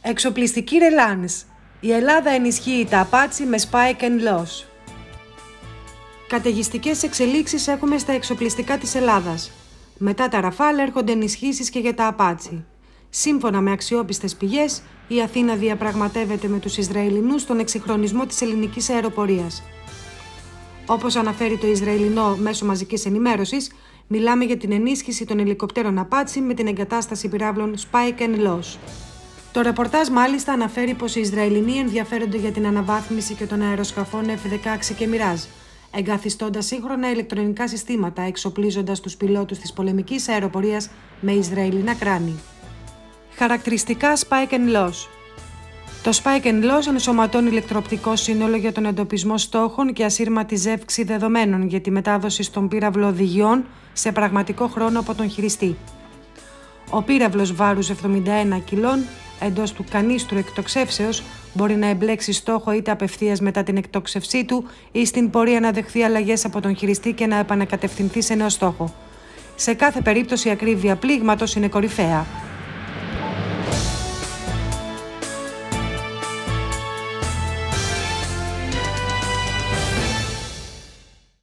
Εξοπλιστική ρελάνς. Η Ελλάδα ενισχύει τα Apache με Spike and Loss. Καταιγιστικές εξελίξεις έχουμε στα εξοπλιστικά της Ελλάδας. Μετά τα Ραφάλ έρχονται ενισχύσεις και για τα Apache. Σύμφωνα με αξιόπιστες πηγές, η Αθήνα διαπραγματεύεται με τους Ισραηλινούς τον εξυγχρονισμό της ελληνικής αεροπορίας. Όπως αναφέρει το Ισραηλινό μέσο μαζικής ενημέρωσης, μιλάμε για την ενίσχυση των ελικοπτέρων Apache με την εγκατάσταση πυράβλων Spike and Loss. Το ρεπορτάζ μάλιστα αναφέρει πως οι Ισραηλινοί ενδιαφέρονται για την αναβάθμιση και των αεροσκαφών F-16 και Mirage, εγκαθιστώντας σύγχρονα ηλεκτρονικά συστήματα, εξοπλίζοντας τους πιλότους της πολεμικής αεροπορίας με Ισραηλινά κράνη. Χαρακτηριστικά Spike and Loss. Το Spike and Loss ενσωματώνει ηλεκτροοπτικό σύνολο για τον εντοπισμό στόχων και ασύρματη ζεύξη δεδομένων για τη μετάδοση στον πύραυλο οδηγιών σε πραγματικό χρόνο από τον χειριστή. Ο πύραυλος βάρους 71 κιλών εντός του κανίστρου εκτοξεύσεως μπορεί να εμπλέξει στόχο είτε απευθείας μετά την εκτόξευσή του ή στην πορεία να δεχθεί αλλαγές από τον χειριστή και να επανακατευθυνθεί σε νέο στόχο. Σε κάθε περίπτωση η ακρίβεια πλήγματος είναι κορυφαία.